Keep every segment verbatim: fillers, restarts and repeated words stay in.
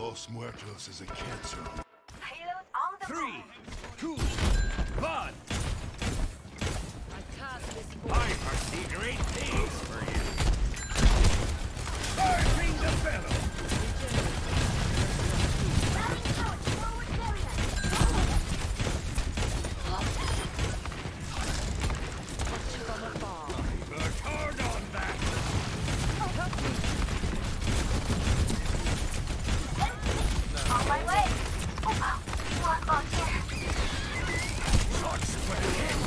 Los Muertos is a cancer. Payload on the Three, move. two, one. I task this I force. foresee great things for you. Charging the fellow. Rallying towards forward area. Watch from afar. Work hard on that. On my way. Oh, one on here. Touch square.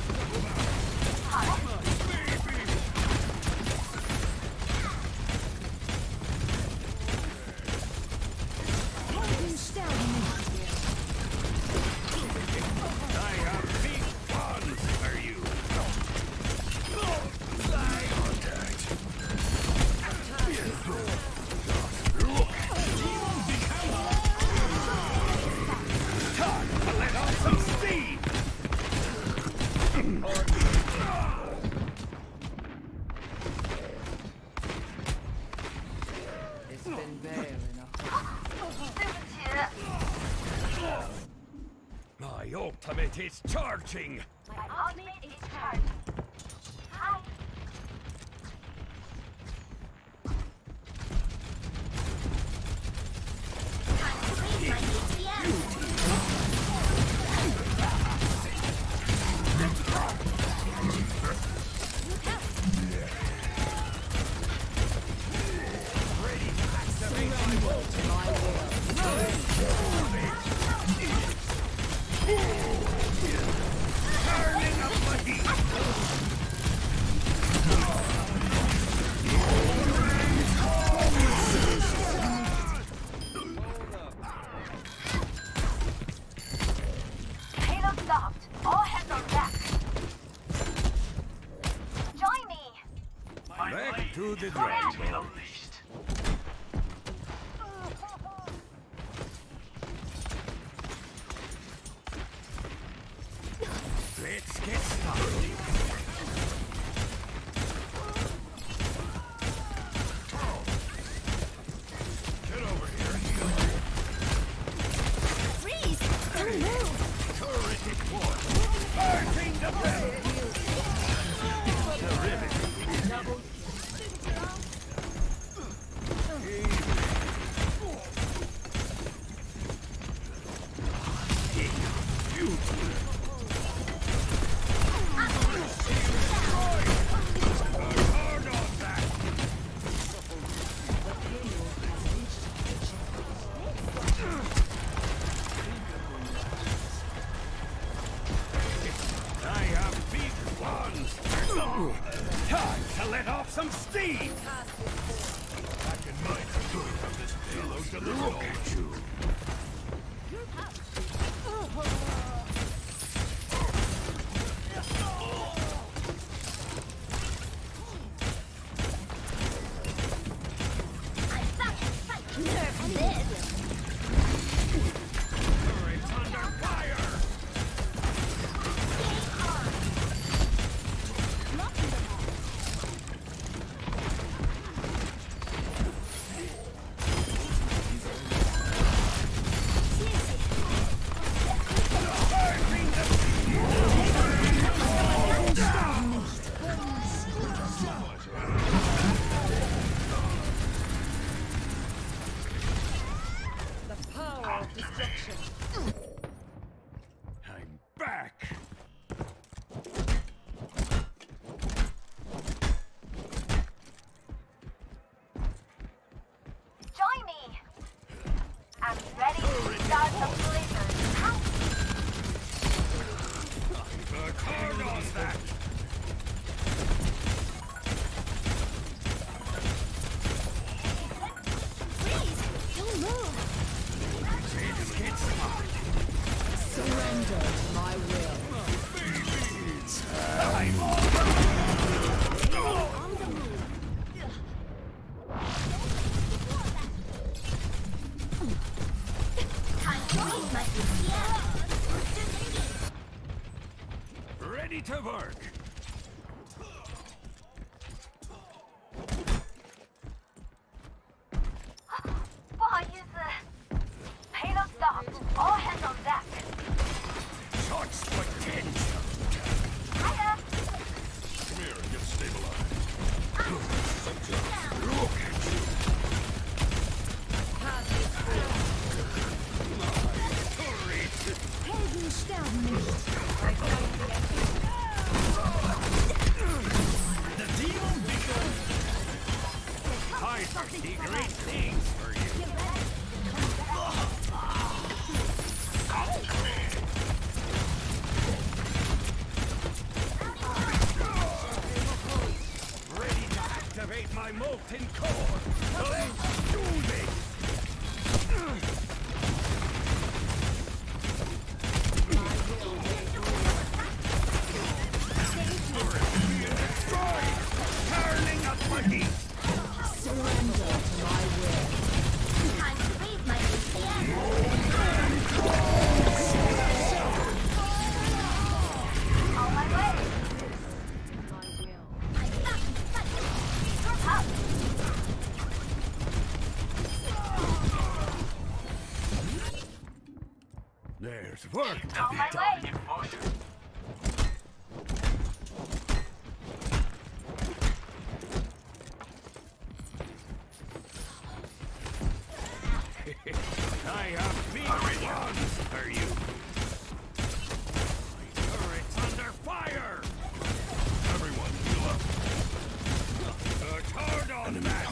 I have big guns for you. Lie on that. Time to let off some steam. It's been bare enough. My ultimate is charging. My ultimate is charged. Hi. Ready to activate my will. Turning up my heat. Payload locked. All hands on deck. Join me. Back to the drawing board. Let's get started. Get over here. Freeze! Don't move. Turret deployed. Charging the bell. Terrific. Hard on that. I have big ones. Time to let off some steam. I can mind the good of this payload to the look at you. Nerve this. Turret's under fire. The power of destruction. I'm back. Join me. I'm ready to start the blizzard. Work hard on that. Freeze! Don't move. Let's get started. Surrender to my will. I'm on. On the move. Time to leave my Ready to work. 不好意思。 I foresee great things for you. Ready to activate my molten core. Let's do this. Turning up my heat. Surrender to my will. Time to raise my A P M. On my way. My will. You're up. There's work to On be my done. way. I have big ones for you. My turret's under fire. Everyone, heal up. A Torbjorn match.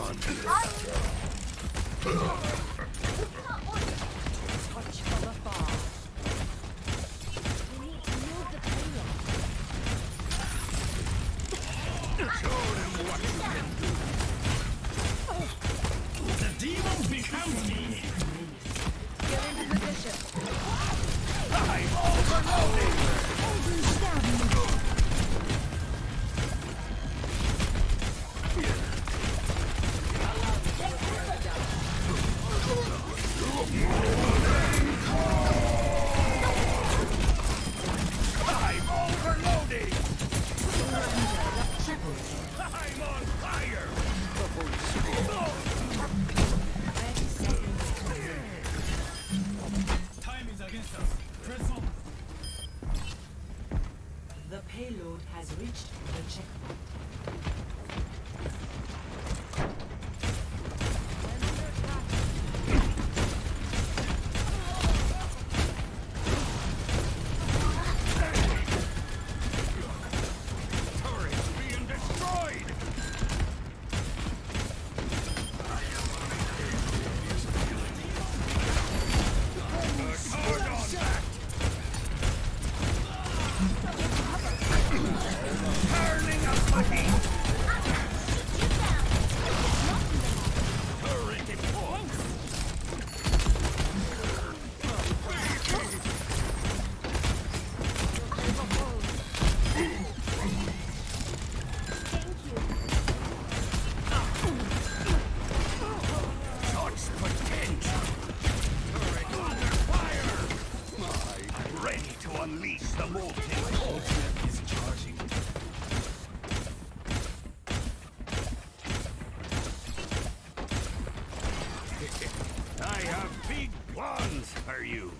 Touch from afar. We need to move the payload. Show them what you can do. The demon becomes me. Get into position. I'm overloading. I'm overloading. I'm on fire. Time is against us. Press on. The payload has reached the checkpoint. Turret's being destroyed. The Torbjorn back. Turning up my heat. Turret deployed. Such potential. Turret under fire. I'm ready to unleash the molten core. Is charging. I have big plans for you.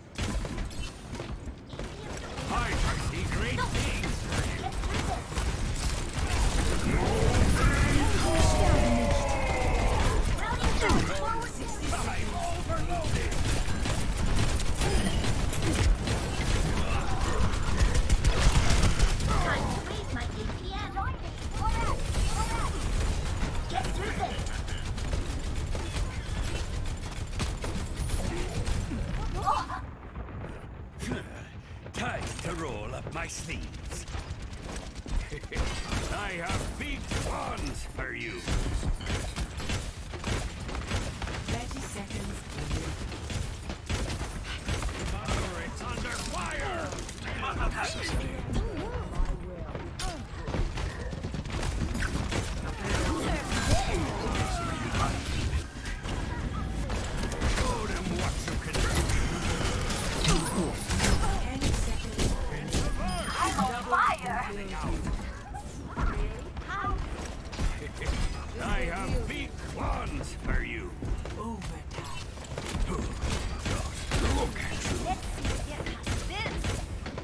I foresee great things for you. I'm overloaded. Time to raise my A P M. Join me. Alright, alright. Get through this. Oh, Time to roll up my sleeves. I have big plans for you. thirty seconds. Turret's under fire. My will. Show them what you can do. ten seconds. I'm on fire. I have big plans for you. Overtime. Look at you. Let's see get past this.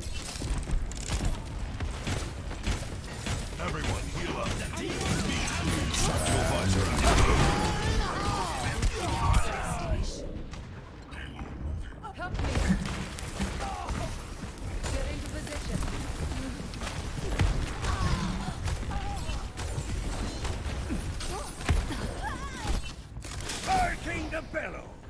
Everyone, heal up. Your visor out. Help me. Get into position. Sing the bellow!